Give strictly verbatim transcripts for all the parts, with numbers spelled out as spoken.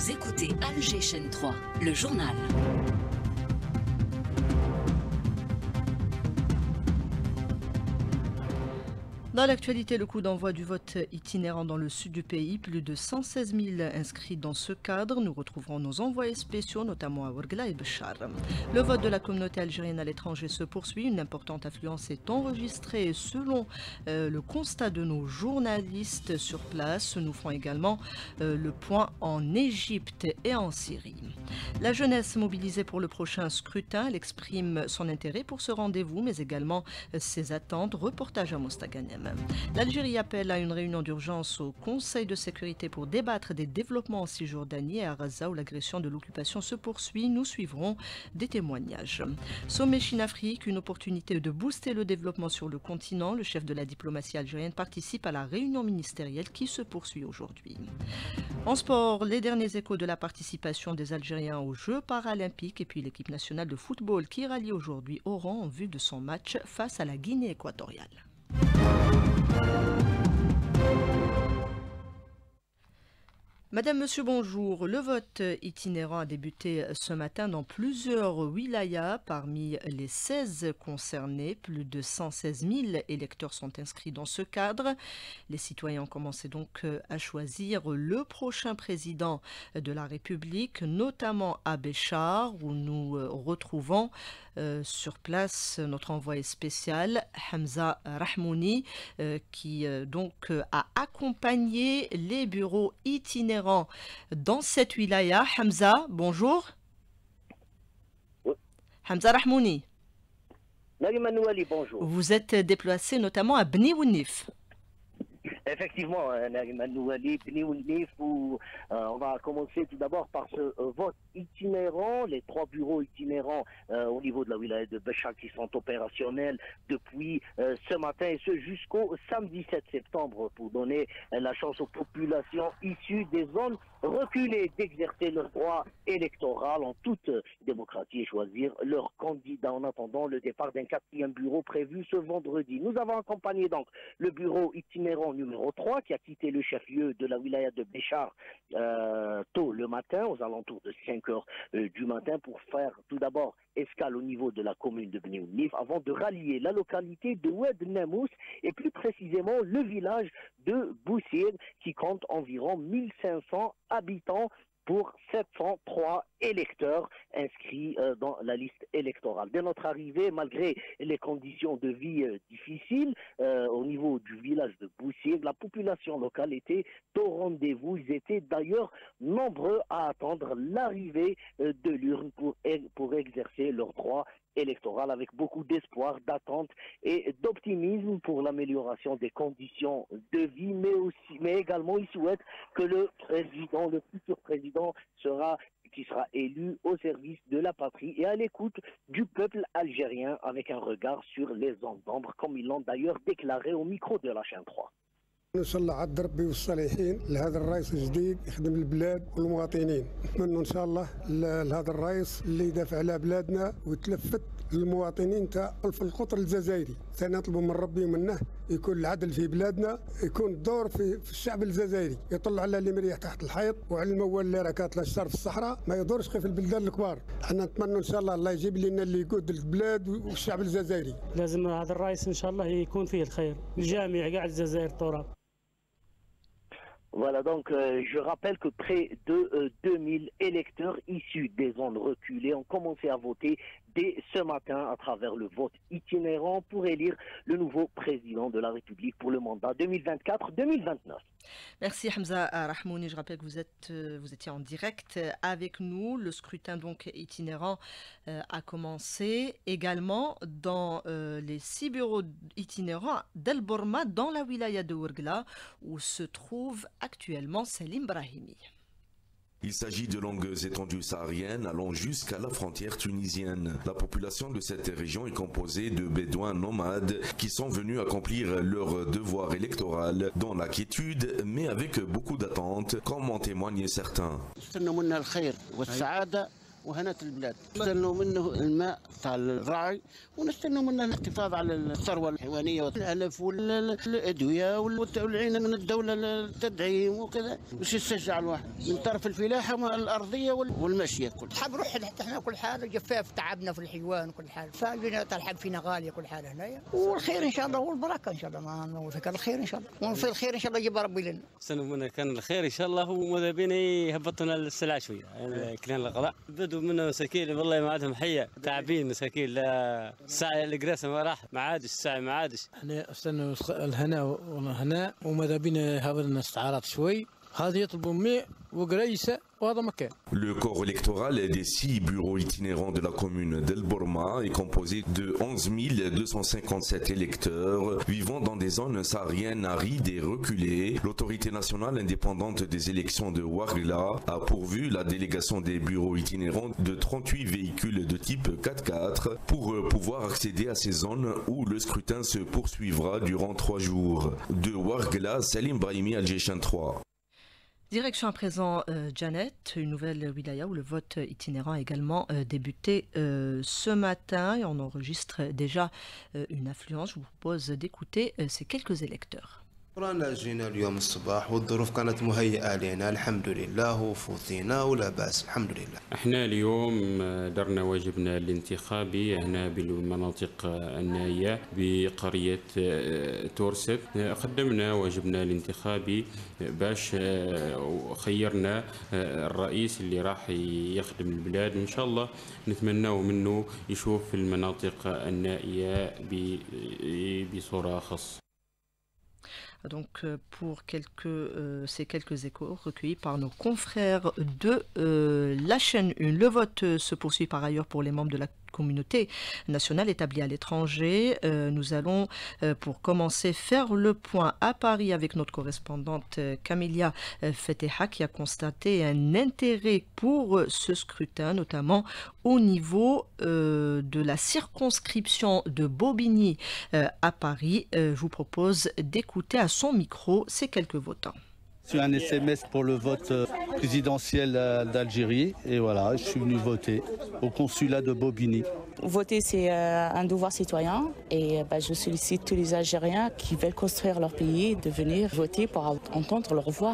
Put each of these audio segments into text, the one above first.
Vous écoutez Alger Chaîne trois, le journal. Dans l'actualité, le coup d'envoi du vote itinérant dans le sud du pays, plus de cent seize mille inscrits dans ce cadre. Nous retrouverons nos envoyés spéciaux, notamment à Ouargla et Béchar. Le vote de la communauté algérienne à l'étranger se poursuit. Une importante affluence est enregistrée selon euh, le constat de nos journalistes sur place. Nous ferons également euh, le point en Égypte et en Syrie. La jeunesse mobilisée pour le prochain scrutin, elle exprime son intérêt pour ce rendez-vous, mais également euh, ses attentes. Reportage à Mostaganem. L'Algérie appelle à une réunion d'urgence au Conseil de sécurité pour débattre des développements en Cisjordanie et à Gaza où l'agression de l'occupation se poursuit. Nous suivrons des témoignages. Sommet Chine-Afrique, une opportunité de booster le développement sur le continent. Le chef de la diplomatie algérienne participe à la réunion ministérielle qui se poursuit aujourd'hui. En sport, les derniers échos de la participation des Algériens aux Jeux paralympiques et puis l'équipe nationale de football qui rallie aujourd'hui Oran en vue de son match face à la Guinée équatoriale. Madame, Monsieur, bonjour. Le vote itinérant a débuté ce matin dans plusieurs wilayas. Parmi les seize concernés, plus de cent seize mille électeurs sont inscrits dans ce cadre. Les citoyens ont commencé donc à choisir le prochain président de la République, notamment à Béchar, où nous retrouvons euh, sur place notre envoyé spécial, Hamza Rahmouni, euh, qui euh, donc a accompagné les bureaux itinérants dans cette wilaya. Hamza, bonjour. Oui. Hamza Rahmouni. Nagimanouli, bonjour. Vous êtes déplacé notamment à Bni Ounif. Effectivement, Nagimanouli, Bni Ounif, où euh, on va commencer tout d'abord par ce euh, vote itinérant, les trois bureaux itinérants euh, au niveau de la wilaya de Béchar qui sont opérationnels depuis euh, ce matin et ce jusqu'au samedi sept septembre pour donner euh, la chance aux populations issues des zones reculées d'exercer leur droit électoral en toute démocratie et choisir leur candidat en attendant le départ d'un quatrième bureau prévu ce vendredi. Nous avons accompagné donc le bureau itinérant numéro trois qui a quitté le chef-lieu de la wilaya de Béchar euh, tôt le matin, aux alentours de cinq heures euh, du matin, pour faire tout d'abord escale au niveau de la commune de Bni Ounif avant de rallier la localité de Oued Namous et plus précisément le village de Boussir qui compte environ mille cinq cents habitants pour sept cent trois électeurs inscrits euh, dans la liste électorale. Dès notre arrivée, malgré les conditions de vie euh, difficiles euh, au niveau du village de Boussir, la population locale était au rendez-vous. Ils étaient d'ailleurs nombreux à attendre l'arrivée euh, de l'urne pour, pour exercer leur droit électoral avec beaucoup d'espoir, d'attente et d'optimisme pour l'amélioration des conditions de vie, mais aussi, mais également ils souhaitent que le président, le futur président sera qui sera élu au service de la patrie et à l'écoute du peuple algérien avec un regard sur les zones d'ombre, comme ils l'ont d'ailleurs déclaré au micro de la chaîne trois. ان شاء الله عد ربي والصالحين لهذا الرئيس الجديد يخدم البلاد والمواطنين. نتمنى ان شاء الله لهذا الرئيس اللي يدافع على بلادنا ويتلفت للمواطنين تاع في القطر الجزائري. سنطلب من ربي منه يكون العدل في بلادنا، يكون الدور في, في الشعب الجزائري، يطلع على اللي مريح تحت الحيط وعلى الموال اللي راه كاتله الشر في الصحراء، ما يدورش غير في البلدان الكبار. احنا نتمنى ان شاء الله الله يجيب لنا اللي يقود البلاد والشعب الجزائري. لازم هذا الرئيس ان شاء الله يكون فيه الخير، الجامع قاعد الجزائر تراب. Voilà, donc euh, je rappelle que près de euh, deux mille électeurs issus des zones reculées ont commencé à voter dès ce matin à travers le vote itinérant pour élire le nouveau président de la République pour le mandat deux mille vingt-quatre deux mille vingt-neuf. Merci Hamza Rahmouni. Je rappelle que vous êtes, vous étiez en direct avec nous. Le scrutin donc itinérant euh, a commencé également dans euh, les six bureaux itinérants d'El Borma dans la wilaya de Ouargla où se trouve actuellement Salim Brahimi. Il s'agit de longues étendues sahariennes allant jusqu'à la frontière tunisienne. La population de cette région est composée de bédouins nomades qui sont venus accomplir leur devoir électoral dans la quiétude mais avec beaucoup d'attentes, comme en témoignent certains. وهناة البلاد. نستنوا منه الماء تاع الرعي ونستنوا منه الاحتفاظ على الثروة الحيوانية والعلف والأدوية والعين من الدولة التدعيم وكذا باش يشجع الواحد من طرف الفلاحة الأرضية والمشية كل. حاب نروح حتى احنا كل حاجة جفاف تعبنا في الحيوان كل حاجة فالبناء تلحق فينا غالية كل حاجة هنايا والخير إن شاء الله والبركة إن شاء الله ما نوفق الخير إن شاء الله وفي الخير إن شاء الله يجيب ربي لنا. استنوا منا كان الخير إن شاء الله وماذا بينا يهبطونا السلع شوية يعني كلين الغلاء بدوا منا مساكين والله ما عندهم حية تعبين مساكين لا الساعة القراسة ما راح ما عادش الساعة ما عادش. احنا استنوا الهناء والهناء وماذا بينا هبطنا استعارات شوي هذه يطلبوا ماء وقريسة. Le corps électoral des six bureaux itinérants de la commune d'El Borma est composé de onze mille deux cent cinquante-sept électeurs vivant dans des zones sahariennes arides et reculées. L'autorité nationale indépendante des élections de Ouargla a pourvu la délégation des bureaux itinérants de trente-huit véhicules de type quatre-quatre pour pouvoir accéder à ces zones où le scrutin se poursuivra durant trois jours. De Ouargla, Salim Brahimi, Alger trois. Direction à présent euh, Janet, une nouvelle wilaya où le vote itinérant a également euh, débuté euh, ce matin et on enregistre déjà euh, une affluence. Je vous propose d'écouter euh, ces quelques électeurs. رانا جينا اليوم الصباح والظروف كانت مهيئة لنا الحمد لله وفوتينا ولا بأس الحمد لله. احنا اليوم درنا واجبنا الانتخابي هنا بالمناطق النائية بقرية تورست قدمنا واجبنا الانتخابي باش خيرنا الرئيس اللي راح يخدم البلاد وإن شاء الله نتمناه منه يشوف المناطق النائية بصورة خاصة. Donc pour quelques, euh, ces quelques échos recueillis par nos confrères de euh, la chaîne un. Le vote euh, se poursuit par ailleurs pour les membres de la communauté nationale établie à l'étranger. Euh, nous allons euh, pour commencer faire le point à Paris avec notre correspondante euh, Camélia euh, Feteha qui a constaté un intérêt pour euh, ce scrutin, notamment au niveau euh, de la circonscription de Bobigny euh, à Paris. Euh, je vous propose d'écouter à son micro ces quelques votants. C'est un S M S pour le vote présidentiel d'Algérie et voilà, je suis venu voter au consulat de Bobigny. Voter, c'est un devoir citoyen et bah, je sollicite tous les Algériens qui veulent construire leur pays de venir voter pour entendre leur voix.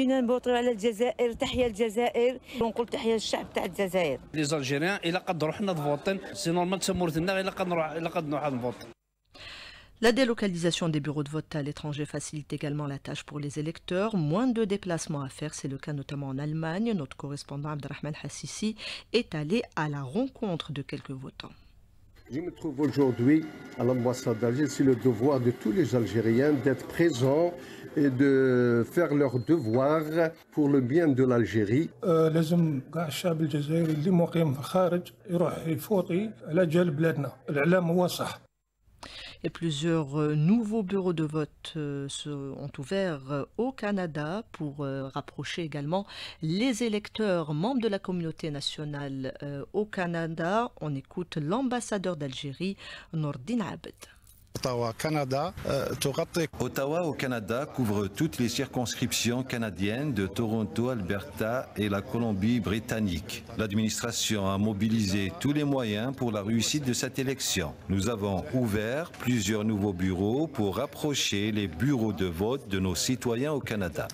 Les Algériens, ils ont voté, c'est normal que voter. La délocalisation des bureaux de vote à l'étranger facilite également la tâche pour les électeurs. Moins de déplacements à faire, c'est le cas notamment en Allemagne. Notre correspondant Abdelrahman Hassisi est allé à la rencontre de quelques votants. Je me trouve aujourd'hui à l'ambassade d'Alger. C'est le devoir de tous les Algériens d'être présents et de faire leur devoir pour le bien de l'Algérie. لازم كاع الشعب الجزائري اللي مقيم في الخارج يروح يفوطي على جال بلادنا. الإعلام هو صح. Et plusieurs nouveaux bureaux de vote ont ouvert au Canada pour rapprocher également les électeurs membres de la communauté nationale au Canada. On écoute l'ambassadeur d'Algérie, Nordine Abed. Ottawa, Canada, Ottawa au Canada couvre toutes les circonscriptions canadiennes de Toronto, Alberta et la Colombie-Britannique. L'administration a mobilisé tous les moyens pour la réussite de cette élection. Nous avons ouvert plusieurs nouveaux bureaux pour rapprocher les bureaux de vote de nos citoyens au Canada.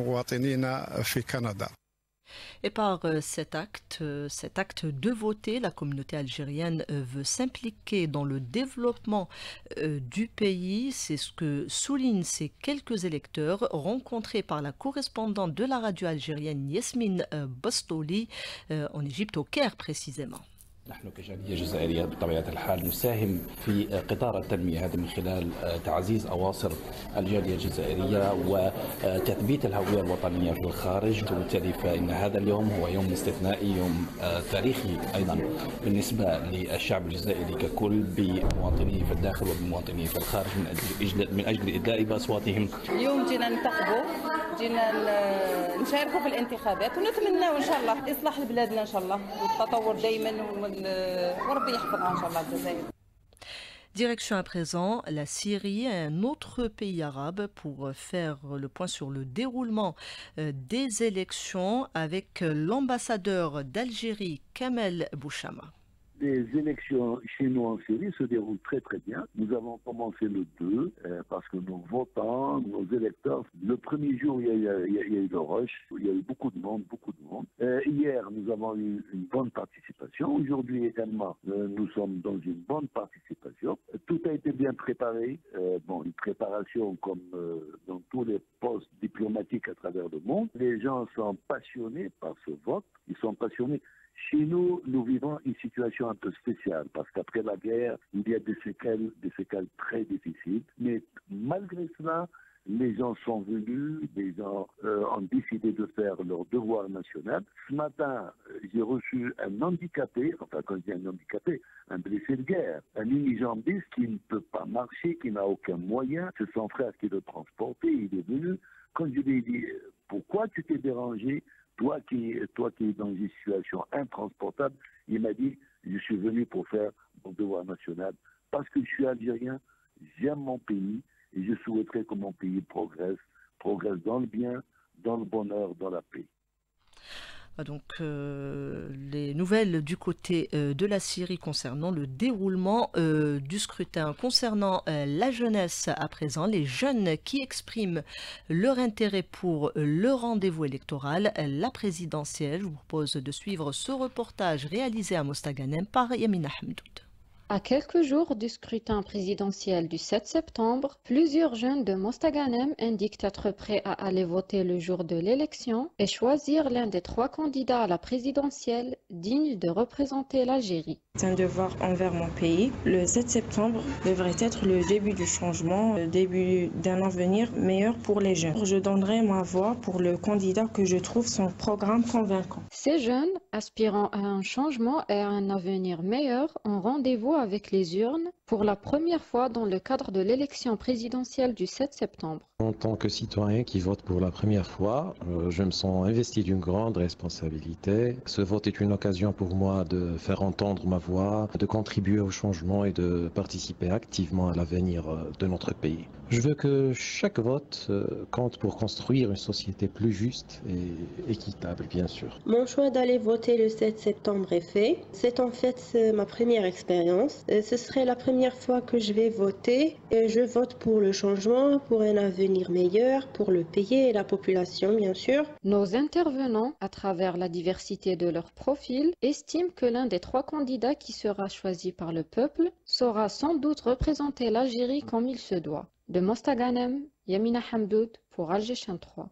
Et par cet acte, cet acte de voter, la communauté algérienne veut s'impliquer dans le développement du pays. C'est ce que soulignent ces quelques électeurs rencontrés par la correspondante de la radio algérienne Yasmine Bastouli en Égypte, au Caire précisément. نحن كجالية جزائرية بطبيعة الحال نساهم في قطار التنمية هذا من خلال تعزيز أواصر الجالية الجزائرية وتثبيت الهوية الوطنية في الخارج وبالتالي فإن هذا اليوم هو يوم استثنائي يوم تاريخي أيضا بالنسبة للشعب الجزائري ككل بمواطنيه في الداخل وبمواطنيه في الخارج من أجل من أجل إدلاء بأصواتهم. اليوم جينا ننتخبوا جينا نشاركوا في الانتخابات ونتمنى إن شاء الله إصلاح بلادنا إن شاء الله والتطور دائما وربي يحفظها إن شاء الله الجزائر. Direction à présent la Syrie, un autre pays arabe, pour faire le point sur le déroulement des élections avec l'ambassadeur d'Algérie, Kamel Bouchama. Les élections chez nous en Syrie se déroulent très très bien. Nous avons commencé le deux euh, parce que nos votants, nos électeurs, le premier jour il y a, il y a, il y a eu le rush, il y a eu beaucoup de monde, beaucoup de monde. Euh, hier nous avons eu une bonne participation. Aujourd'hui également euh, nous sommes dans une bonne participation. Tout a été bien préparé. Euh, bon, une préparation comme euh, dans tous les postes diplomatiques à travers le monde. Les gens sont passionnés par ce vote. Ils sont passionnés. Chez nous, nous vivons une situation un peu spéciale parce qu'après la guerre, il y a des séquelles, des séquelles très difficiles. Mais malgré cela, les gens sont venus, les gens euh, ont décidé de faire leur devoir national. Ce matin, j'ai reçu un handicapé, enfin quand je dis un handicapé, un blessé de guerre, un unijambiste qui ne peut pas marcher, qui n'a aucun moyen. C'est son frère qui le transportait, il est venu. Quand je lui ai dit, pourquoi tu t'es dérangé ? Toi qui, toi qui es dans une situation intransportable, il m'a dit, je suis venu pour faire mon devoir national parce que je suis algérien, j'aime mon pays et je souhaiterais que mon pays progresse, progresse dans le bien, dans le bonheur, dans la paix. Donc euh, les nouvelles du côté euh, de la Syrie concernant le déroulement euh, du scrutin. Concernant euh, la jeunesse à présent, les jeunes qui expriment leur intérêt pour le rendez-vous électoral, la présidentielle. Je vous propose de suivre ce reportage réalisé à Mostaganem par Yamina Hamdoud. À quelques jours du scrutin présidentiel du sept septembre, plusieurs jeunes de Mostaganem indiquent être prêts à aller voter le jour de l'élection et choisir l'un des trois candidats à la présidentielle digne de représenter l'Algérie. C'est un devoir envers mon pays. Le sept septembre devrait être le début du changement, le début d'un avenir meilleur pour les jeunes. Je donnerai ma voix pour le candidat que je trouve son programme convaincant. Ces jeunes, aspirant à un changement et à un avenir meilleur, ont rendez-vous avec les urnes pour la première fois dans le cadre de l'élection présidentielle du sept septembre. En tant que citoyen qui vote pour la première fois, euh, je me sens investi d'une grande responsabilité. Ce vote est une occasion pour moi de faire entendre ma voix, de contribuer au changement et de participer activement à l'avenir de notre pays. Je veux que chaque vote euh, compte pour construire une société plus juste et équitable, bien sûr. Mon choix d'aller voter le sept septembre est fait. C'est en fait ma première expérience. Ce serait la première fois que je vais voter et je vote pour le changement, pour un avenir meilleur, pour le pays et la population, bien sûr. Nos intervenants, à travers la diversité de leur profil, estiment que l'un des trois candidats qui sera choisi par le peuple saura sans doute représenter l'Algérie comme il se doit. De Mostaganem, Yamina Hamdoud pour Algéchien trois.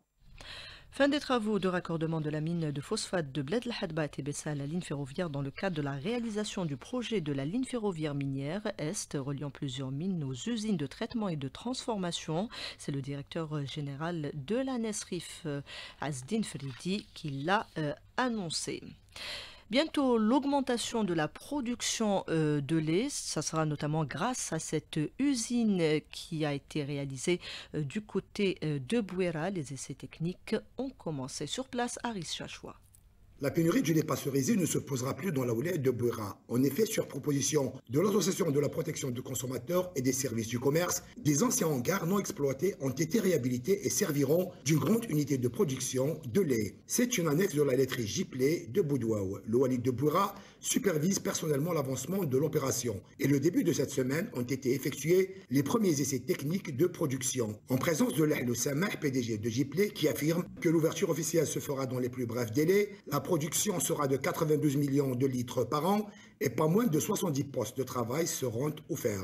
Fin des travaux de raccordement de la mine de phosphate de Bled El-Hadba à Tébessa à la ligne ferroviaire dans le cadre de la réalisation du projet de la ligne ferroviaire minière Est reliant plusieurs mines aux usines de traitement et de transformation. C'est le directeur général de la Nesrif, Azdine Fridi, qui l'a euh, annoncé. Bientôt, l'augmentation de la production euh, de lait, ça sera notamment grâce à cette usine qui a été réalisée euh, du côté euh, de Bouera. Les essais techniques ont commencé sur place à Rischachoua. La pénurie du lait pasteurisé ne se posera plus dans la wilaya de Bouera. En effet, sur proposition de l'Association de la protection du consommateur et des services du commerce, des anciens hangars non exploités ont été réhabilités et serviront d'une grande unité de production de lait. C'est une annexe de la laiterie Jiplé de Boudouaou. Le wali de Bouera supervise personnellement l'avancement de l'opération. Et le début de cette semaine ont été effectués les premiers essais techniques de production. En présence de Lahlou Samah, P D G de Jiplé, qui affirme que l'ouverture officielle se fera dans les plus brefs délais. La production sera de quatre-vingt-douze millions de litres par an et pas moins de soixante-dix postes de travail seront offerts.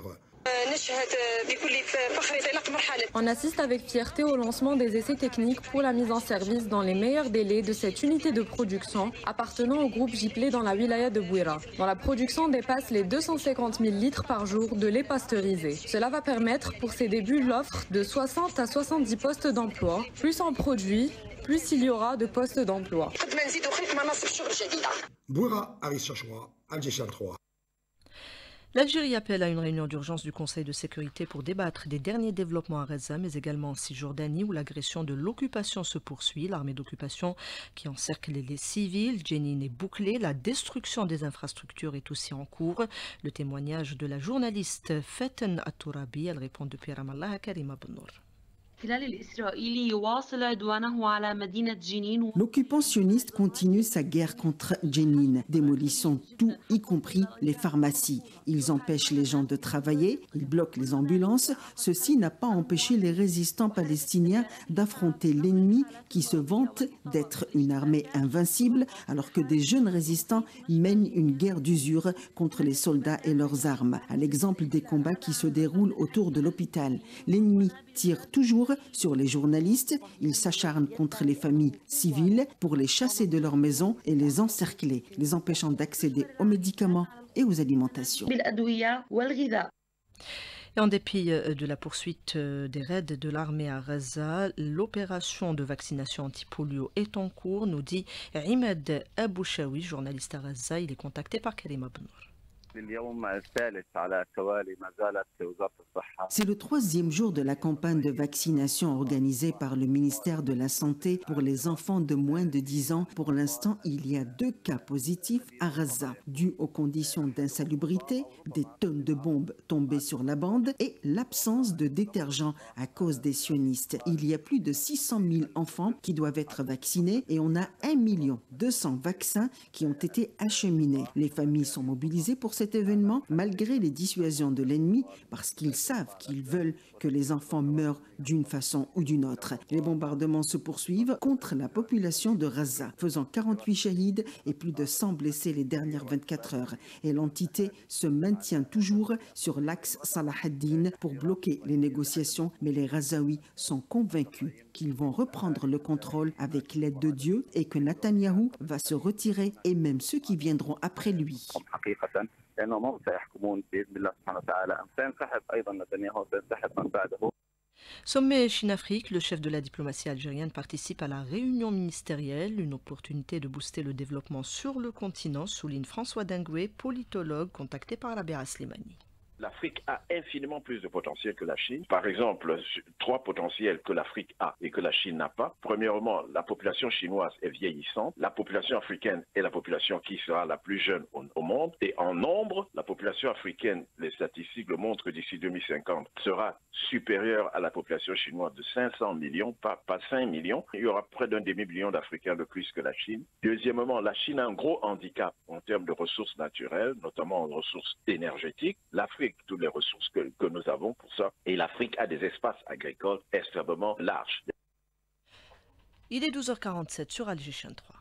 On assiste avec fierté au lancement des essais techniques pour la mise en service dans les meilleurs délais de cette unité de production appartenant au groupe Jiplé dans la wilaya de Bouera, dont la production dépasse les deux cent cinquante mille litres par jour de lait pasteurisé. Cela va permettre pour ses débuts l'offre de soixante à soixante-dix postes d'emploi, plus en produit, plus il y aura de postes d'emploi. Bouera, Aris Chachoua, Algéchien trois. L'Algérie appelle à une réunion d'urgence du Conseil de sécurité pour débattre des derniers développements à Gaza, mais également en Cisjordanie où l'agression de l'occupation se poursuit. L'armée d'occupation qui encercle les civils, Jenin est bouclée. La destruction des infrastructures est aussi en cours. Le témoignage de la journaliste Faten Atourabi, elle répond depuis Ramallah à Karima Bennour. L'occupant sioniste continue sa guerre contre Jenin, démolissant tout, y compris les pharmacies. Ils empêchent les gens de travailler, ils bloquent les ambulances. Ceci n'a pas empêché les résistants palestiniens d'affronter l'ennemi qui se vante d'être une armée invincible, alors que des jeunes résistants mènent une guerre d'usure contre les soldats et leurs armes. À l'exemple des combats qui se déroulent autour de l'hôpital, l'ennemi tire toujours sur les journalistes, il s'acharne contre les familles civiles pour les chasser de leur maison et les encercler, les empêchant d'accéder aux médicaments et aux alimentations. Et en dépit de la poursuite des raids de l'armée à Gaza, l'opération de vaccination anti-polio est en cours, nous dit Imad Abouchaoui, journaliste à Gaza. Il est contacté par Karima Bennour. C'est le troisième jour de la campagne de vaccination organisée par le ministère de la Santé pour les enfants de moins de dix ans. Pour l'instant, il y a deux cas positifs à Gaza, dus aux conditions d'insalubrité, des tonnes de bombes tombées sur la bande et l'absence de détergents à cause des sionistes. Il y a plus de six cent mille enfants qui doivent être vaccinés et on a un million deux cents vaccins qui ont été acheminés. Les familles sont mobilisées pour cet événement malgré les dissuasions de l'ennemi parce qu'ils savent qu'ils veulent que les enfants meurent d'une façon ou d'une autre. Les bombardements se poursuivent contre la population de Gaza, faisant quarante-huit shahids et plus de cent blessés les dernières vingt-quatre heures. Et l'entité se maintient toujours sur l'axe Salah ad-Din pour bloquer les négociations, mais les Gazaouis sont convaincus qu'ils vont reprendre le contrôle avec l'aide de Dieu et que Netanyahou va se retirer et même ceux qui viendront après lui. Sommet Chine-Afrique, le chef de la diplomatie algérienne participe à la réunion ministérielle, une opportunité de booster le développement sur le continent, souligne François Dengué, politologue contacté par la Béa Slimani. L'Afrique a infiniment plus de potentiel que la Chine. Par exemple, trois potentiels que l'Afrique a et que la Chine n'a pas. Premièrement, la population chinoise est vieillissante. La population africaine est la population qui sera la plus jeune au, au monde. Et en nombre, la population africaine, les statistiques le montrent, d'ici deux mille cinquante, sera supérieure à la population chinoise de cinq cents millions, pas, pas cinq millions. Il y aura près d'un demi-million d'Africains de plus que la Chine. Deuxièmement, la Chine a un gros handicap en termes de ressources naturelles, notamment en ressources énergétiques. L'Afrique, toutes les ressources que, que nous avons pour ça. Et l'Afrique a des espaces agricoles extrêmement larges. Il est douze heures quarante-sept sur Alger Chaîne trois.